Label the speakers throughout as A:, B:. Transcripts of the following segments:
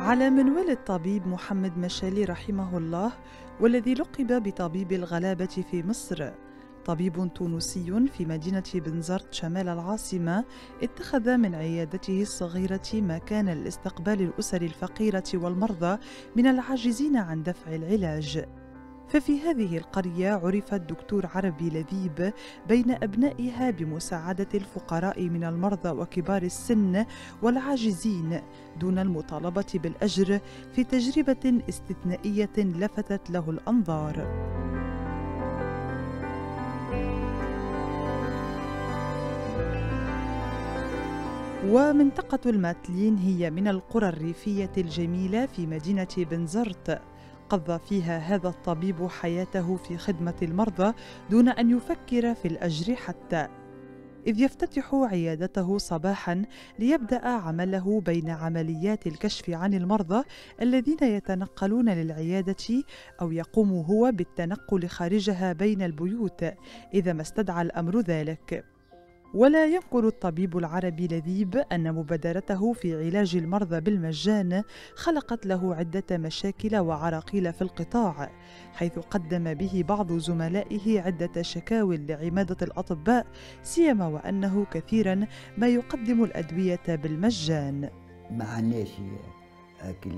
A: على منوال الطبيب محمد مشالي رحمه الله، والذي لقب بطبيب الغلابة في مصر، طبيب تونسي في مدينة بنزرت شمال العاصمة، اتخذ من عيادته الصغيرة مكانا لاستقبال الأسر الفقيرة والمرضى من العاجزين عن دفع العلاج. ففي هذه القرية عرف الدكتور عربي لذيب بين أبنائها بمساعدة الفقراء من المرضى وكبار السن والعاجزين دون المطالبة بالأجر، في تجربة استثنائية لفتت له الأنظار. ومنطقة الماتلين هي من القرى الريفية الجميلة في مدينة بنزرت، قضى فيها هذا الطبيب حياته في خدمة المرضى دون أن يفكر في الأجر حتى، إذ يفتتح عيادته صباحاً ليبدأ عمله بين عمليات الكشف عن المرضى الذين يتنقلون للعيادة، أو يقوم هو بالتنقل خارجها بين البيوت إذا ما استدعى الأمر ذلك. ولا ينقل الطبيب العربي لذيب أن مبادرته في علاج المرضى بالمجان خلقت له عدة مشاكل وعراقيل في القطاع، حيث قدم به بعض زملائه عدة شكاوى لعمادة الأطباء، سيما وأنه كثيرا ما يقدم الأدوية بالمجان.
B: ما عناش أكل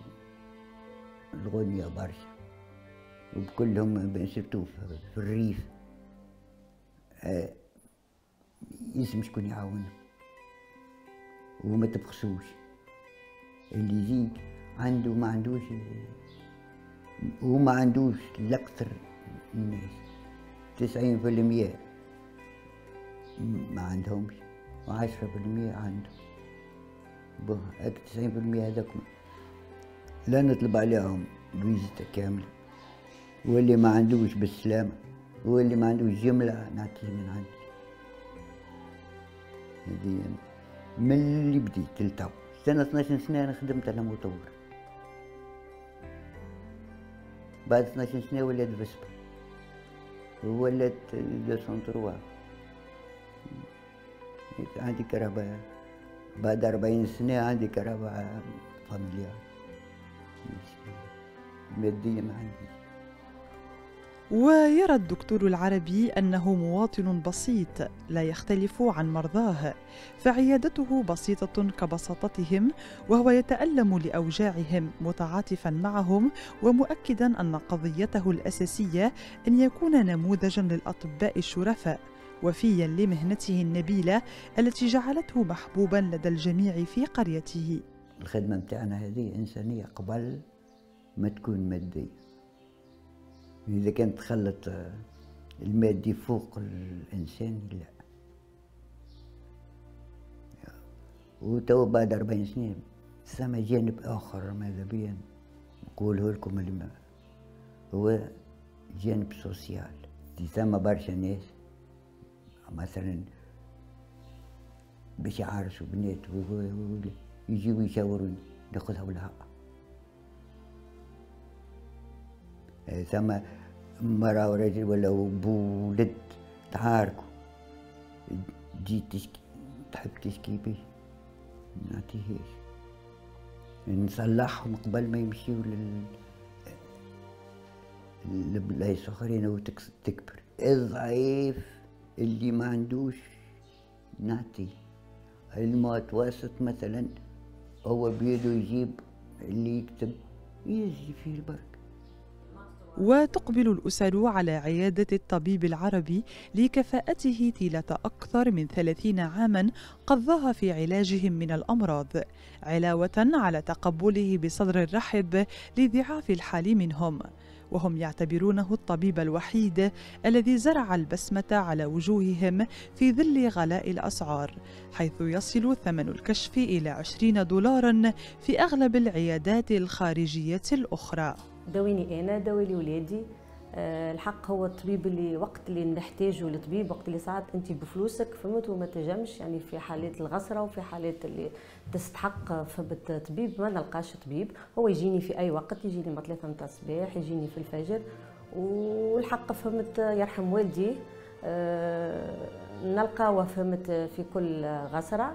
B: الغنية برشا، وبكلهم سيرتو في الريف يسمى شكون يعاونه، وما تبخسوش اللي يجيك عنده ما عندوش، وما عندوش الأكثر الناس 90% ما عندهمش، و10% عندهم. هاك 90% هذاك لا نطلب عليهم فيزيتا كاملة، واللي ما عندوش بالسلامة، واللي ما عندوش جملة نعطيه من عندي. هذه من اللي بديت لتو سنة 12 سنة أنا خدمت على مطور، بعد 12 سنة ولات فيسبا وولات 203. عندي كهرباء بعد 40 سنة، عندي كهرباء فاميليار، مادية ما عندي.
A: ويرى الدكتور العربي أنه مواطن بسيط لا يختلف عن مرضاه، فعيادته بسيطة كبساطتهم، وهو يتألم لأوجاعهم متعاطفا معهم، ومؤكدا أن قضيته الأساسية أن يكون نموذجا للأطباء الشرفاء، وفيا لمهنته النبيلة التي جعلته محبوبا لدى الجميع في قريته.
B: الخدمة متاعنا هذه إنسانية قبل ما تكون مادية. إذا كانت تخلط المادي فوق الإنسان لا. وتو بعد 40 سنة ثم جانب آخر ماذا بيا نقوله لكم، اللي هو جانب سوسيال. ثم برشا ناس مثلا باش يعرسوا بنات يجيو يشاوروني ناخذها ولا ها. ثم مرأة ورجل ولا بولد تعاركوا، تجي تشكي تحب تشكي بيه نعطيهاش، نصلحهم قبل ما يمشيو لبلايص اخرين وتكبر. الضعيف اللي ما عندوش نعطيه، المتوسط مثلا هو بيده يجيب اللي يكتب يجي فيه البركة.
A: وتقبل الأسر على عيادة الطبيب العربي لكفاءته طيلة أكثر من 30 عاماً قضاها في علاجهم من الأمراض، علاوة على تقبله بصدر رحب لضعاف الحال منهم، وهم يعتبرونه الطبيب الوحيد الذي زرع البسمة على وجوههم في ظل غلاء الأسعار، حيث يصل ثمن الكشف إلى 20 دولارا في أغلب العيادات الخارجية الأخرى.
C: داويني انا داوي لي ولادي. الحق هو الطبيب اللي وقت اللي نحتاجه لطبيب، وقت اللي ساعات انت بفلوسك فهمت وما تجمش، يعني في حالات الغسره وفي حالات اللي تستحق فهمت طبيب ما نلقاش طبيب، هو يجيني في اي وقت، يجيني ما 3 متاع الصباح، يجيني في الفجر. والحق فهمت يرحم والدي نلقاوه فهمت في كل غسره،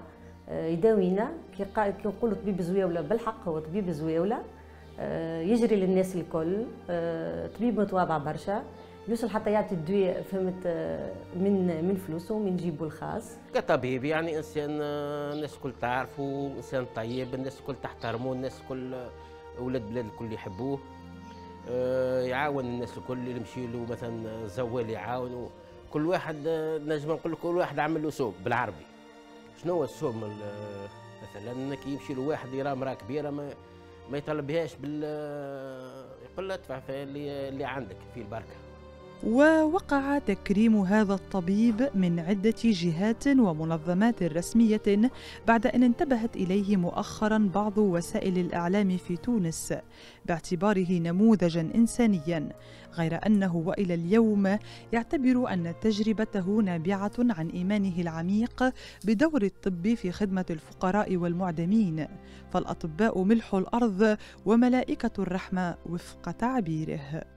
C: يداوينا. كي نقولوا طبيب زويوله بالحق هو طبيب زويوله، يجري للناس الكل، طبيب متواضع برشا، يوصل حتى يعطي الدواء فهمت من فلوسه من جيبه الخاص.
D: كطبيب يعني انسان الناس الكل تعرفه، انسان طيب، الناس الكل تحترمه، الناس الكل اولاد بلاد الكل يحبوه. يعاون الناس الكل اللي يمشي له مثلا زوال يعاونه. كل واحد نجم نقول لك كل واحد عمل له سوق بالعربي. شنو هو السوق؟ مثلا كي يمشي له واحد يرى امراه كبيره ما يطلبهاش يقول له ادفع في اللي عندك في البركه.
A: ووقع تكريم هذا الطبيب من عدة جهات ومنظمات رسمية بعد أن انتبهت إليه مؤخراً بعض وسائل الإعلام في تونس باعتباره نموذجاً إنسانياً، غير أنه وإلى اليوم يعتبر أن تجربته نابعة عن إيمانه العميق بدور الطب في خدمة الفقراء والمعدمين، فالأطباء ملح الأرض وملائكة الرحمة وفق تعبيره.